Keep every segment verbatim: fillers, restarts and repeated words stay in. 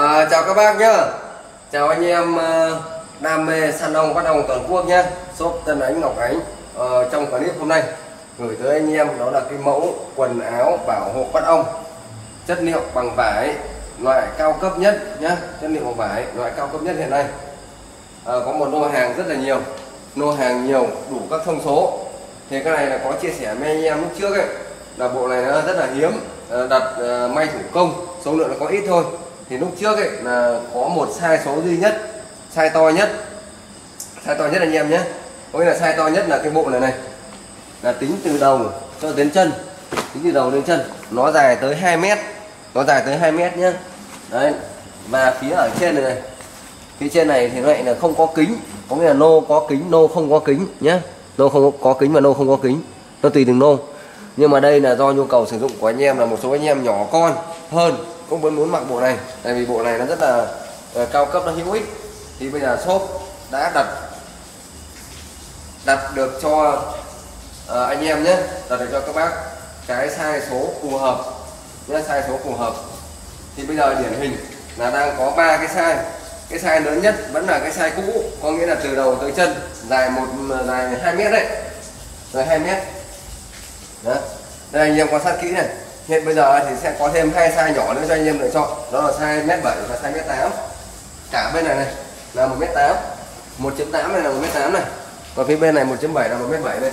À, chào các bác nhá, chào anh em uh, đam mê săn ong bắt ong toàn quốc nhé. Shop Tân Ánh Ngọc Ánh uh, trong clip hôm nay gửi tới anh em đó là cái mẫu quần áo bảo hộ bắt ong chất liệu bằng vải loại cao cấp nhất nhé, chất liệu bằng vải loại cao cấp nhất hiện nay. À, có một lô hàng rất là nhiều, lô hàng nhiều đủ các thông số. Thì cái này là có chia sẻ với anh em lúc trước ấy, là bộ này nó rất là hiếm, đặt uh, may thủ công, số lượng nó có ít thôi. Thì lúc trước ấy là có một size số duy nhất, size to nhất, size to nhất anh em nhé. Có nghĩa là size to nhất là cái bộ này này, là tính từ đầu cho đến chân, tính từ đầu đến chân, nó dài tới hai mét, nó dài tới hai mét nhé. Đấy, và phía ở trên này này, phía trên này thì lại là không có kính, có nghĩa là nô có kính, nô không có kính nhé. Nô không có kính và nô không có kính, nó tùy từng nô. Nhưng mà đây là do nhu cầu sử dụng của anh em, là một số anh em nhỏ con hơn cũng vẫn muốn mặc bộ này, tại vì bộ này nó rất là uh, cao cấp, nó hữu ích. Thì bây giờ shop đã đặt đặt được cho uh, anh em nhé, đặt được cho các bác cái size số phù hợp nhé, size số phù hợp. Thì bây giờ điển hình là đang có ba cái size. Cái size lớn nhất vẫn là cái size cũ, có nghĩa là từ đầu tới chân, dài một dài hai mét đấy, dài hai mét. Đó. Đây anh em quan sát kỹ này. Hiện bây giờ thì sẽ có thêm hai size nhỏ nữa cho anh em lựa chọn, đó là size mét bảy và size mét tám. Cả bên này này là một mét tám, một chấm tám này là một mét tám này, còn phía bên này một chấm bảy là một mét bảy đây.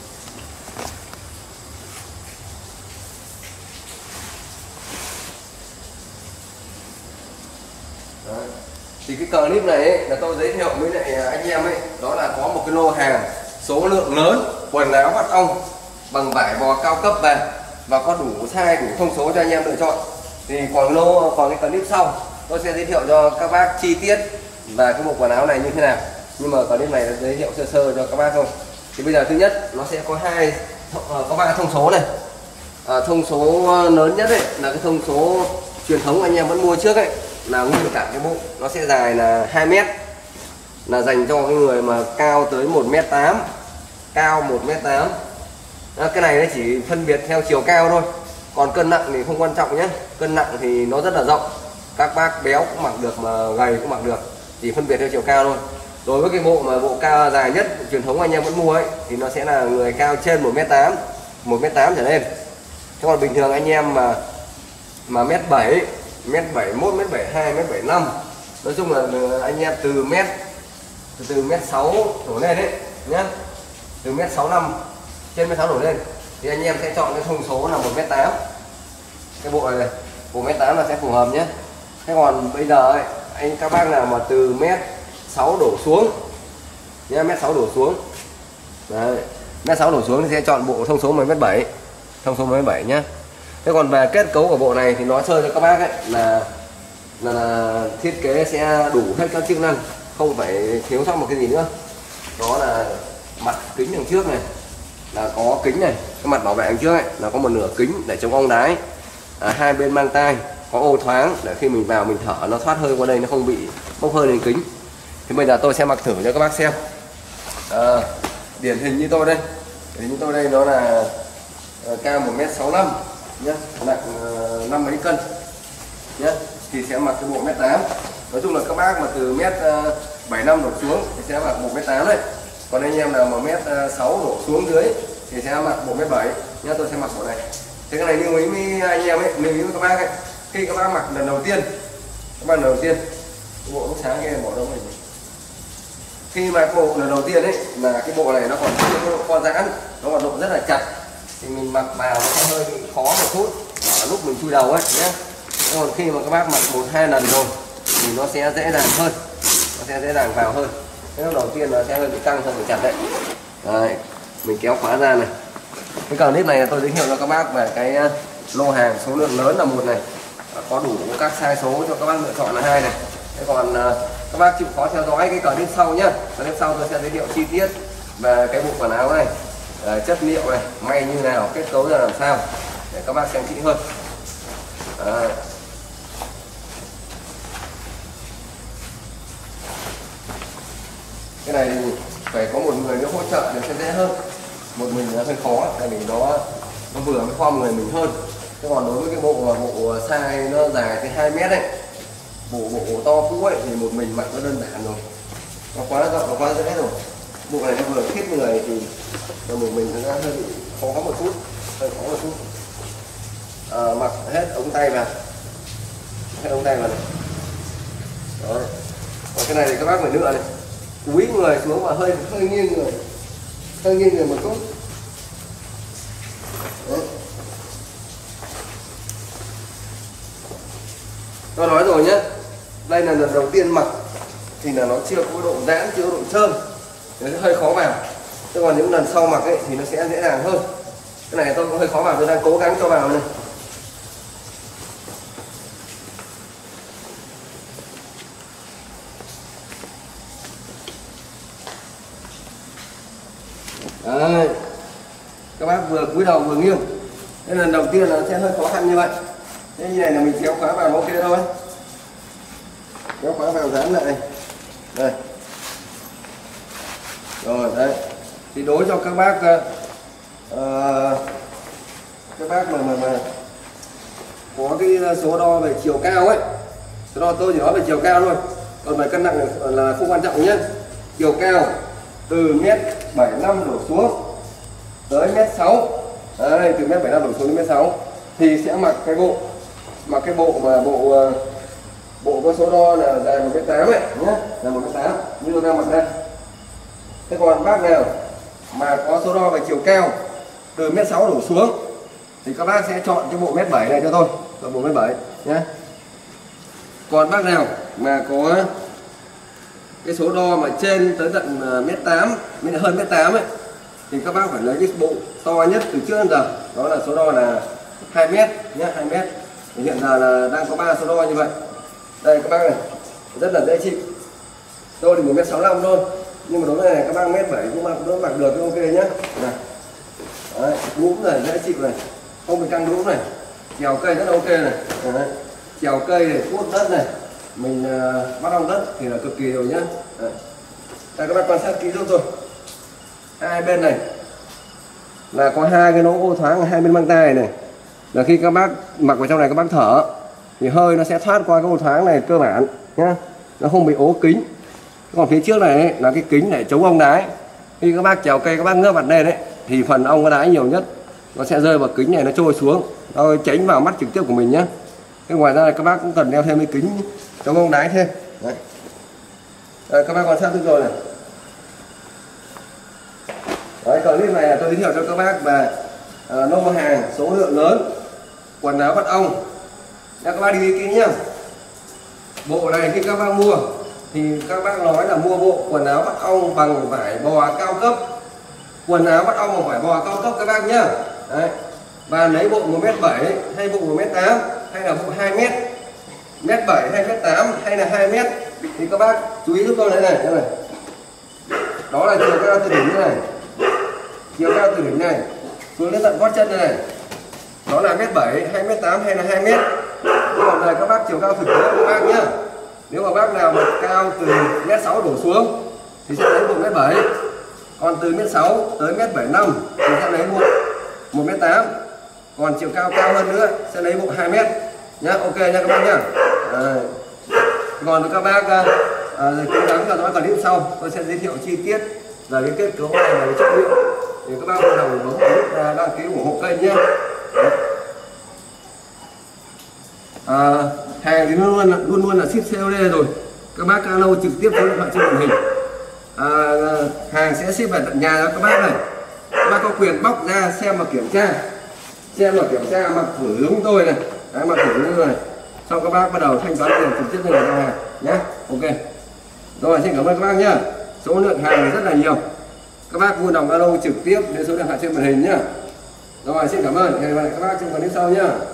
Đó. Thì cái clip này ấy, là tôi giới thiệu với lại anh em ấy, đó là có một cái lô hàng số lượng lớn quần áo bắt ong bằng vải bò cao cấp về, và có đủ size, đủ thông số cho anh em lựa chọn. Thì còn lô còn cái clip sau tôi sẽ giới thiệu cho các bác chi tiết và cái bộ quần áo này như thế nào, nhưng mà clip này là giới thiệu sơ sơ cho các bác thôi. Thì bây giờ thứ nhất nó sẽ có hai có ba thông số này. À, thông số lớn nhất ấy là cái thông số truyền thống anh em vẫn mua trước ấy, là nguyên cả cái bộ nó sẽ dài là hai mét, là dành cho cái người mà cao tới một mét tám, cao một mét tám. À, cái này nó chỉ phân biệt theo chiều cao thôi, còn cân nặng thì không quan trọng nhé. Cân nặng thì nó rất là rộng, các bác béo cũng mặc được mà gầy cũng mặc được, chỉ phân biệt theo chiều cao thôi. Đối với cái bộ mà bộ cao dài nhất truyền thống anh em vẫn mua ấy, thì nó sẽ là người cao trên một mét tám, một mét tám trở lên. Thế còn bình thường anh em mà mà mét bảy, mét bảy mốt, mét bảy hai, mét bảy năm, nói chung là anh em từ mét từ, từ mét sáu đổ lên đấy nhé, từ mét sáu năm trên mét sáu đổ lên thì anh em sẽ chọn cái thông số là một mét tám. Cái bộ này, này bộ mét tám là sẽ phù hợp nhé. Thế còn bây giờ ấy, anh các bác nào mà từ mét sáu đổ xuống nhé, mét sáu đổ xuống đấy, mét sáu đổ xuống thì sẽ chọn bộ thông số một mét bảy, thông số một mét bảy nhé. Thế còn về kết cấu của bộ này thì nói sơ cho các bác ấy là, là là thiết kế sẽ đủ hết các chức năng, không phải thiếu sót một cái gì nữa. Đó là mặt kính đằng trước này là có kính này, cái mặt bảo vệ đằng trước ấy là có một nửa kính để chống ong đái. À, hai bên mang tai có ô thoáng để khi mình vào mình thở nó thoát hơi qua đây, nó không bị bốc hơi lên kính. Thì bây giờ tôi sẽ mặc thử cho các bác xem. À, điển hình như tôi đây, điển hình như tôi đây nó là uh, cao một mét sáu mươi lăm nhé, nặng uh, năm mấy cân nhé, thì sẽ mặc cái bộ mét tám. Nói chung là các bác mà từ mét bảy mươi lăm đổ xuống thì sẽ mặc bộ mét tám đấy. Còn anh em nào mà mét sáu đổ xuống dưới thì sẽ mặc bộ mét bảy nhá. Tôi sẽ mặc bộ này. Thế cái này lưu ý với anh em ấy, lưu ý với các bác ấy, khi các bác mặc lần đầu tiên, các bác lần đầu tiên, cái bộ lúc sáng kia bỏ đâu mình. Khi mà cái bộ lần đầu tiên ấy là cái bộ này nó còn chưa có độ co giãn, nó còn độ rất là chặt, thì mình mặc vào nó sẽ hơi bị khó một chút ở lúc mình chui đầu ấy nhé. Còn khi mà các bác mặc một hai lần rồi thì nó sẽ dễ dàng hơn, nó sẽ dễ dàng vào hơn. Cái lúc đầu tiên nó sẽ hơi bị căng, hơi bị chặt đấy. Đấy, mình kéo khóa ra này. Cái clip này là tôi giới thiệu cho các bác về cái lô hàng số lượng lớn là một này, có đủ các size số cho các bác lựa chọn là hai này. Thế còn các bác chịu khó theo dõi cái clip sau nhá. Clip sau tôi sẽ giới thiệu chi tiết về cái bộ quần áo này, chất liệu này, may như nào, kết cấu ra làm sao để các bác xem kỹ hơn. Đấy. Cái này thì phải có một người nữa hỗ trợ để sẽ dễ hơn, một mình là hơi khó, tại vì nó nó vừa mới form người mình hơn. Thế còn đối với cái bộ bộ size nó dài tới hai mét đấy, bộ bộ to cũ ấy thì một mình mặc nó đơn giản rồi, nó quá rộng, nó quá dễ rồi. Bộ này nó vừa khít người thì một mình nó hơi bị khó một chút, hơi khó một chút. À, mặc hết ống tay vào, hết ống tay vào này. Đó. Còn cái này thì các bác phải nữa này, cúi người xuống và hơi hơi nghiêng người, hơi nghiêng người một chút. Đấy. Tôi nói rồi nhé, đây là lần đầu tiên mặc thì là nó chưa có độ giãn, chưa có độ trơn, nó sẽ hơi khó vào. Thế còn những lần sau mặc ấy thì nó sẽ dễ dàng hơn. Cái này tôi cũng hơi khó vào, tôi đang cố gắng cho vào này. Đấy. Các bác vừa cúi đầu vừa nghiêng. Nên lần đầu tiên là nó sẽ hơi khó khăn như vậy. Thế như này là mình kéo khóa vào nó ok thôi. Kéo khóa vào dán lại này. Đây. Rồi đấy. Thì đối cho các bác uh, các bác mà mà mà có cái số đo về chiều cao ấy. Số đo tôi chỉ nói về chiều cao thôi. Còn về cân nặng là không quan trọng nhé. Chiều cao từ mét bảy mươi lăm đổ xuống tới mét sáu. Đây, từ mét bảy mươi lăm đổ xuống đến mét sáu thì sẽ mặc cái bộ mặc cái bộ mà bộ bộ có số đo là dài một mét tám ấy nhé, là một mét tám như tôi đang mặc đây. Thế còn bác nào mà có số đo về chiều cao từ mét sáu đổ xuống thì các bác sẽ chọn cái bộ mét bảy này cho tôi, chọn bộ mét bảy nhé. Còn bác nào mà có cái số đo mà trên tới tận mét tám, hơn mét tám ấy thì các bác phải lấy cái bộ to nhất từ trước đến giờ, đó là số đo là hai mét nhé, hai mét. Thì hiện giờ là đang có ba số đo như vậy. Đây các bác này, rất là dễ chịu. Tôi thì một mét sáu mươi lăm thôi, nhưng mà đối với này các bác mét bảy cũng mặc cũng mặc được, ok nhé. Này. Đấy, mũm này dễ chịu này, không bị căng mũm này, trèo cây rất là ok này. Đấy. Trèo cây này, cuốc đất này, mình uh, bắt ong đất thì là cực kỳ rồi nhá. Đấy. Đây các bác quan sát kỹ giúp tôi. Hai bên này là có hai cái lỗ ô thoáng ở hai bên mang tay này, là khi các bác mặc vào trong này các bác thở thì hơi nó sẽ thoát qua cái ô thoáng này cơ bản nhá, nó không bị ố kính. Còn phía trước này ấy, là cái kính để chống ong đái. Khi các bác trèo cây các bác ngước mặt lên đấy thì phần ong có đái nhiều nhất nó sẽ rơi vào kính này, nó trôi xuống, nó tránh vào mắt trực tiếp của mình nhé. Thế ngoài ra là các bác cũng cần đeo thêm cái kính chống ong đái thêm. Đấy. Đây, các bác quan sát giúp rồi này. Đấy, clip này là tôi giới thiệu cho các bác về uh, lô hàng số lượng lớn quần áo bắt ong. Nha, các bác đi kỹ nhá. Bộ này khi các bác mua thì các bác nói là mua bộ quần áo bắt ong bằng vải bò cao cấp, quần áo bắt ong bằng vải bò cao cấp các bác nhá. Đấy. Và lấy bộ một mét bảy hay bộ một mét tám hay là bộ hai mét, mét bảy hay mét tám hay là hai mét thì các bác chú ý giúp tôi này này, này. Đó là chiều cao từ đỉnh như này, chiều cao từ đỉnh này xuống đến tận gót chân này, này. Đó là mét bảy hay mét tám hay là hai mét. Còn này các bác chiều cao thực tế của các bác nhá. Nếu mà bác nào mà cao từ mét sáu đổ xuống thì sẽ lấy bộ mét bảy. Còn từ mét sáu tới mét bảy mươi lăm thì sẽ lấy bộ một mét tám. Còn chiều cao cao hơn nữa sẽ lấy bộ hai mét nhá, ok nha các bác nhá. À, còn các bác à, cố gắng cho các bác clip sau tôi sẽ giới thiệu chi tiết về cái kết cấu này và cái chất liệu thì các bác bắt đầu bấm nút đăng ký ủng hộ kênh nhé. À, hàng thì luôn luôn luôn luôn là ship xê ô đê rồi, các bác alo trực tiếp số điện thoại trên màn hình. À, hàng sẽ ship về tận nhà cho các bác này, các bác có quyền bóc ra xem và kiểm tra, xem và kiểm tra mặc thử giống tôi này. Đấy, mặc thử như này, sau các bác bắt đầu thanh toán tiền trực tiếp cho người giao hàng nhé. Ok rồi, xin cảm ơn các bác nhá. Số lượng hàng rất là nhiều, các bác vui lòng alo trực tiếp đến số điện thoại trên màn hình nhá. Rồi xin cảm ơn, hẹn gặp lại các bác trong clip sau nhá.